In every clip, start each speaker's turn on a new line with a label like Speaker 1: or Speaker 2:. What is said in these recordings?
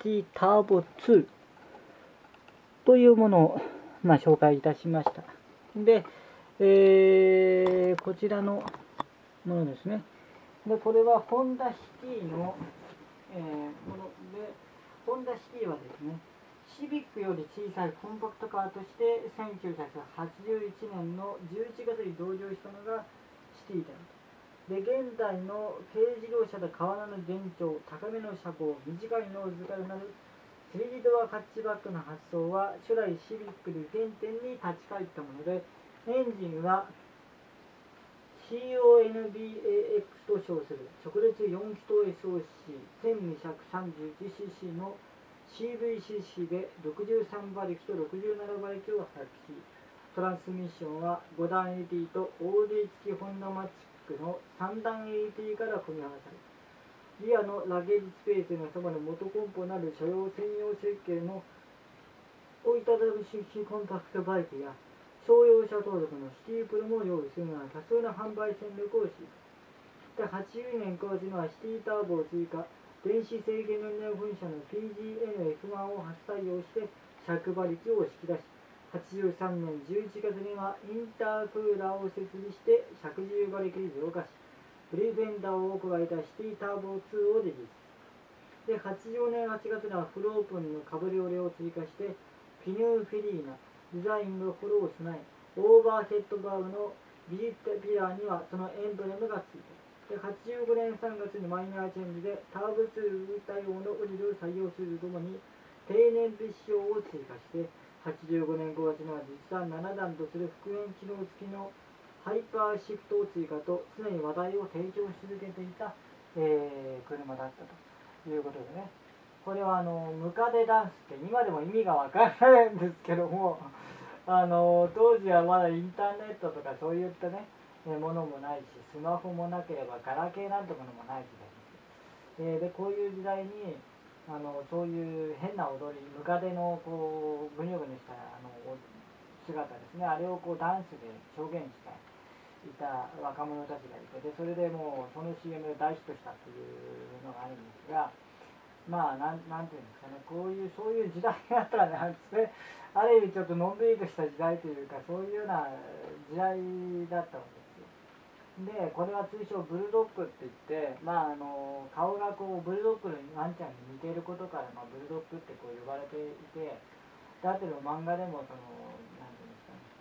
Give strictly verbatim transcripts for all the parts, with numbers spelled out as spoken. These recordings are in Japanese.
Speaker 1: ティターボツーというものを、まあ、紹介いたしました。で、えー、こちらのものですね。で、これはホンダシティの、えー、もので、ホンダシティはですね、シビックより小さいコンパクトカーとしてせんきゅうひゃくはちじゅういちねんのじゅういちがつに登場したのがシティである。で、現代の軽自動車で変わらぬ全長、高めの車高、短いノーズからなるスリードアハッチバックの発想は初代シビックで原点に立ち返ったもので、エンジンは シーオーエヌビーエーエックス と称する直列よん気筒 エスオーシーせんにひゃくさんじゅういちシーシー の シーブイシーシー でろくじゅうさんばりきとろくじゅうななばりきを発揮し、トランスミッションはごだん エーティー と オーディー 付きホンダマチックのさんだん エーティー から組み合わされ、リアのラゲージスペースのそばの元コンポなる所用専用設計の折りたたみ式コンパクトバイクや商用車登録のシティプロも用意するなら多数の販売戦略をし、はちじゅうねんくがつにはシティターボを追加、電子制限能量噴射の ピージーエヌエフワン を初採用してひゃくばりきを引き出し、はちじゅうさんねんじゅういちがつにはインタークーラーを設備してひゃくじゅうばりきに増加し、プリフェンダーを加えたシティターボツーをリリース。で、はちじゅうよねんはちがつにはフルオープンのカブリオレを追加して、ピニューフェリーナ、デザインのフォローを備え、オーバーヘッドバーグのビジットピラーにはそのエンブレムがついて、ではちじゅうごねんさんがつにマイナーチェンジでターボツー対応のウリルを採用するとともに低燃費仕様を追加して、はちじゅうごねんごがつには実弾ななだんとする復元機能付きのハイパーシフトを追加と常に話題を提供し続けていた、えー、車だったということでね、これはあのムカデダンスって今でも意味がわからないんですけども、あの当時はまだインターネットとかそういったねものもないし、スマホもなければガラケーなんてものもない時代です。えー、でこういう時代にあのそういう変な踊り、ムカデのこうぐにょぐにょしたあの姿ですね、あれをこうダンスで表現していた若者たちがいて、でそれでもうその シーエム で大ヒットしたっていうのがあるんですが、まあなん、なんていうんですかね、こういうそういう時代があったらなんですね、ある意味ちょっとのんびりとした時代というか、そういうような時代だったわけですよ。でこれは通称ブルドッグって言って、まあ、あの顔がこうブルドッグのワンちゃんに似ていることから、まあ、ブルドッグってこう呼ばれていて、であとでも漫画でもそのなんていうんですかね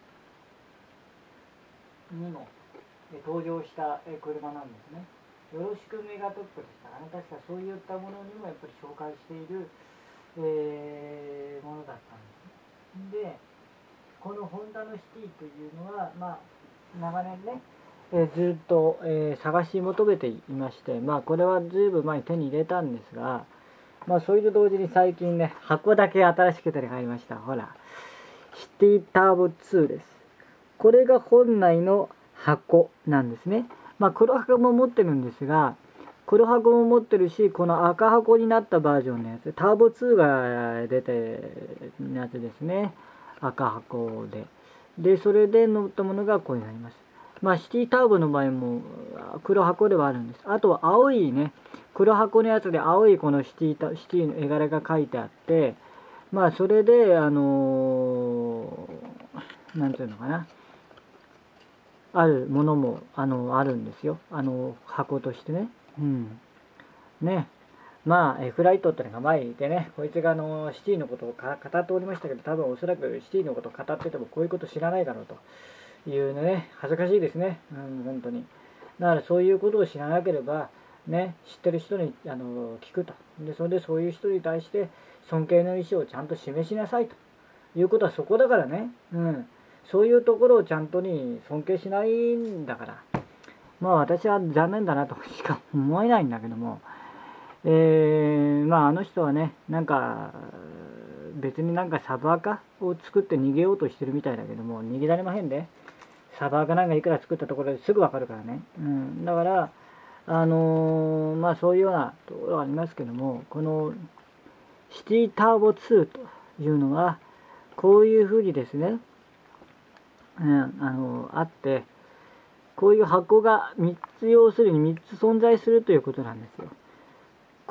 Speaker 1: にも登場した車なんですね。よろしくメガトップでしたかね、確かそういったものにもやっぱり紹介している、えー、ものだったんですね。でこのホンダのシティというのは、まあ、長年ね、えー、ずっと、えー、探し求めていまして、まあこれはずいぶん前に手に入れたんですが、まあそれと同時に最近ね、箱だけ新しく手に入りました。ほら、シティターボツーです。これが本来の箱なんですね。まあ黒箱も持ってるんですが、黒箱も持ってるし、この赤箱になったバージョンのやつ、ターボツーが出てるやつですね。赤箱で。で、それで乗ったものがこうになります。まあシティターボの場合も黒箱ではあるんです。あとは青いね、黒箱のやつで青いこのシティタ、シティの絵柄が書いてあって、まあそれで、あのー、なんていうのかな。あるものもあのあるんですよ、あの箱としてね。うん。ね。まあ、エフライトってのが前にいてね、こいつがあのシティのことをか語っておりましたけど、多分おそらくシティのことを語っててもこういうこと知らないだろうというね、恥ずかしいですね。うん、本当に。だからそういうことを知らなければ、ね、知ってる人にあの聞くと。で、それでそういう人に対して尊敬の意思をちゃんと示しなさいということはそこだからね。うん。そういうところをちゃんとに尊敬しないんだから、まあ私は残念だなとしか思えないんだけども、えー、まああの人はね、なんか別になんかサブアカを作って逃げようとしてるみたいだけども、逃げられまへんで、サブアカなんかいくら作ったところですぐわかるからね。うん、だからあのー、まあそういうようなところがありますけども、このシティターボツーというのはこういうふうにですね、うん、あのあって、こういう箱がみっつ、要するにみっつ存在するということなんですよ。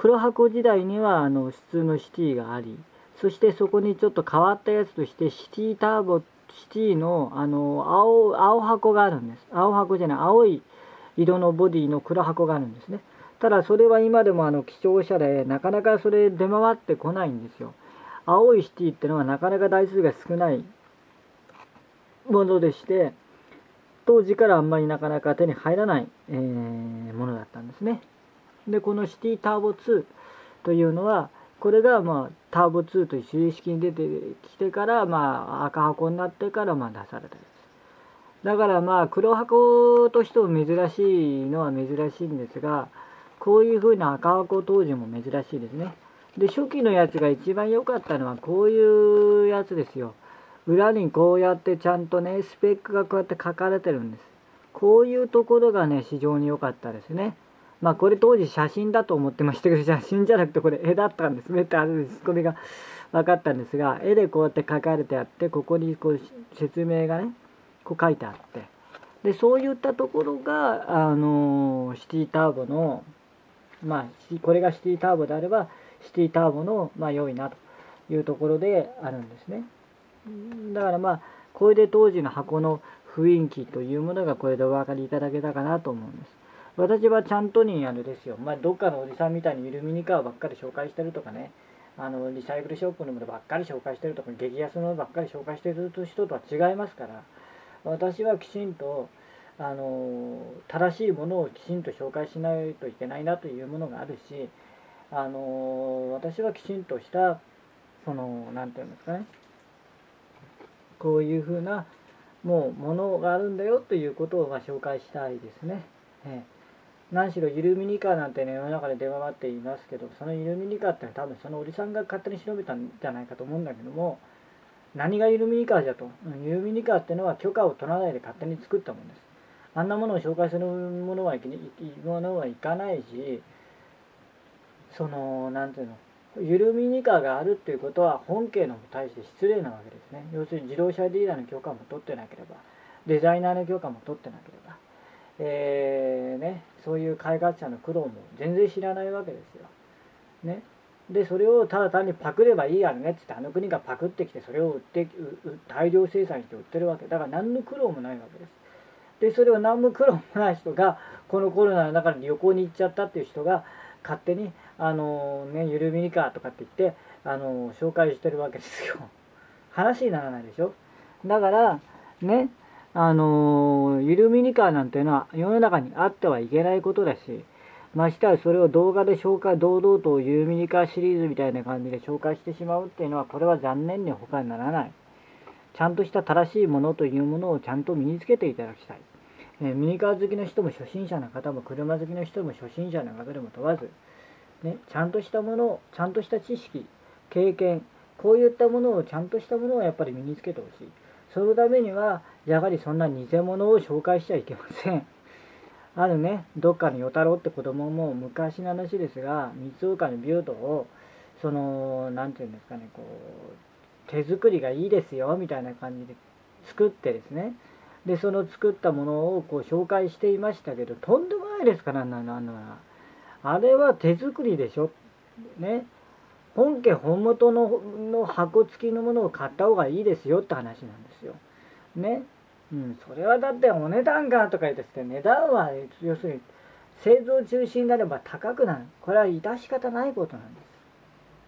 Speaker 1: 黒箱時代にはあの普通のシティがあり、そしてそこにちょっと変わったやつとしてシティターボ、シティのあの 青, 青箱があるんです。青箱じゃない、青い色のボディの黒箱があるんですね。ただそれは今でもあの貴重車でなかなかそれ出回ってこないんですよ。青いシティってのはなかなか台数が少ないものでして、当時からあんまりなかなか手に入らない、えー、ものだったんですね。でこのシティターボツーというのは、これがまあターボツーという正式に出てきてから、まあ赤箱になってからまあ出されたやつだから、まあ黒箱としても珍しいのは珍しいんですが、こういう風な赤箱当時も珍しいですね。で初期のやつが一番良かったのはこういうやつですよ。裏にこうやってちゃんとねスペックがこうやって書かれてるんです。こういうところがね非常に良かったですね。まあこれ当時写真だと思ってましたけど、写真じゃなくてこれ絵だったんですねってあれです。これが分かったんですが、絵でこうやって書かれてあって、ここにこう説明がねこう書いてあって、でそういったところがあのシティターボのまあこれがシティターボであればシティターボのまあ良いなというところであるんですね。だからまあこれで当時の箱の雰囲気というものがこれでお分かりいただけたかなと思うんです。私はちゃんとにあれですよ、まあ、どっかのおじさんみたいにイルミニカーばっかり紹介してるとかね、あのリサイクルショップのものばっかり紹介してるとか、激安のものばっかり紹介してる人とは違いますから、私はきちんとあの正しいものをきちんと紹介しないといけないなというものがあるし、あの私はきちんとしたその何て言うんですかね、こういうふうなもうものがあるんだよということをまあ紹介したいですね。ええ何しろイルミニカーなんてね世の中で出回っていますけど、そのイルミニカーってのは多分そのおじさんが勝手に調べたんじゃないかと思うんだけども、何がイルミニカーじゃと。イルミニカーってのは許可を取らないで勝手に作ったものです。あんなものを紹介するものはいきものはいかないし、そのなんていうの、イルミニカーがあるっていうことは本家の対して失礼なわけですね。要するに自動車ディーラーの許可も取ってなければ、デザイナーの許可も取ってなければ、えーね、そういう開発者の苦労も全然知らないわけですよ。ね、でそれをただ単にパクればいいやるねって言って、あの国がパクってきてそれを売って大量生産して売ってるわけだから、何の苦労もないわけです。でそれを何も苦労もない人がこのコロナの中に旅行に行っちゃったっていう人が勝手にあのねゆるミニカーとかって言ってあの紹介してるわけですよ。話にならないでしょ。だからね、あのゆるミニカーなんていうのは世の中にあってはいけないことだし、ましてはそれを動画で紹介、堂々とゆるミニカーシリーズみたいな感じで紹介してしまうっていうのは、これは残念に他にならない。ちゃんとした正しいものというものをちゃんと身につけていただきたい。えー、ミニカー好きの人も初心者の方も車好きの人も初心者の方でも問わず、ね、ちゃんとしたもの、ちゃんとした知識、経験、こういったものをちゃんとしたものをやっぱり身につけてほしい。そのためにはやはりそんな偽物を紹介しちゃいけません。あるね、どっかの与太郎って子供も昔の話ですが、三岡のビュートをその何て言うんですかね、こう手作りがいいですよみたいな感じで作ってですね、でその作ったものをこう紹介していましたけど、とんでもないですから、なんなのあれは手作りでしょね。本家本元のの箱付きのものを買った方がいいですよって話なんですよ。ね。うん、それはだってお値段がとか言って、値段は要するに製造中止になれば高くなる。これは致し方ないことなんです。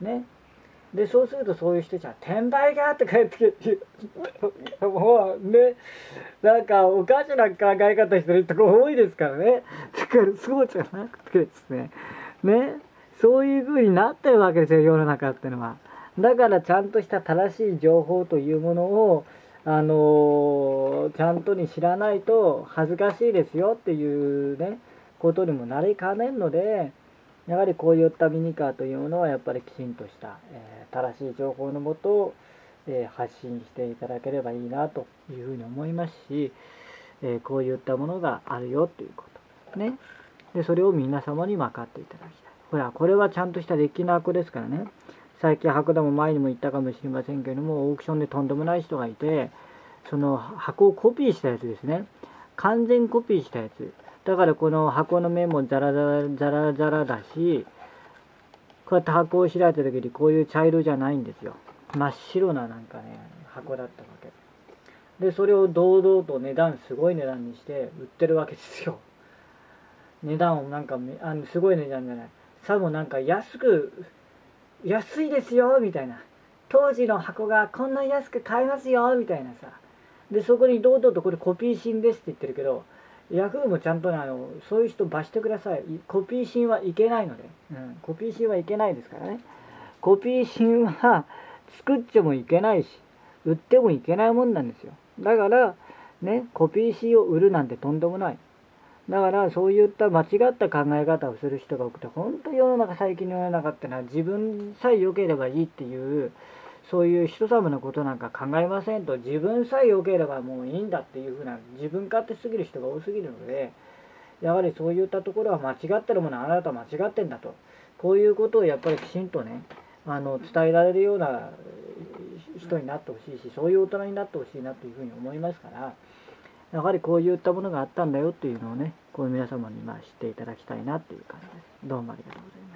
Speaker 1: ね。で、そうするとそういう人たちは転売がとか言ってもうね、なんかおかしな考え方してる人が多いですからね。だからそうじゃなくてですね。ね。そういう風になってるわけですよ、世の中ってのは。だからちゃんとした正しい情報というものを、あのー、ちゃんとに知らないと恥ずかしいですよっていうね、ことにもなりかねんので、やはりこういったミニカーというものはやっぱりきちんとした、えー、正しい情報のもと、えー、発信していただければいいなというふうに思いますし、えー、こういったものがあるよということね。で、それを皆様に分かっていただきたい。ほら、これはちゃんとしたデッキの箱ですからね。最近箱でも前にも言ったかもしれませんけれども、オークションでとんでもない人がいて、その箱をコピーしたやつですね。完全コピーしたやつ。だからこの箱の面もザラザラザラザラだし、 こうやって箱を開いた時にこういう茶色じゃないんですよ。真っ白ななんかね箱だったわけで、それを堂々と値段すごい値段にして売ってるわけですよ。値段をなんかあのすごい値段じゃない、さもなんか安く安いですよみたいな、当時の箱がこんな安く買えますよみたいなさ、でそこに堂々とこれコピー品ですって言ってるけど、ヤフーもちゃんとねあのそういう人罰してください。コピー品はいけないので、うん、コピー品はいけないですからね。コピー品は作ってもいけないし売ってもいけないもんなんですよ。だからね、コピー品を売るなんてとんでもない。だからそういった間違った考え方をする人が多くて、本当世の中、最近の世の中ってのは自分さえ良ければいいっていう、そういう人様のことなんか考えませんと、自分さえ良ければもういいんだっていうふうな自分勝手すぎる人が多すぎるので、やはりそういったところは間違ってるものはあなたは間違ってんだと、こういうことをやっぱりきちんとねあの伝えられるような人になってほしいし、そういう大人になってほしいなというふうに思いますから、やはりこういったものがあったんだよっていうのをね、こう皆様にまあ知っていただきたいなっていう感じです。どうもありがとうございます。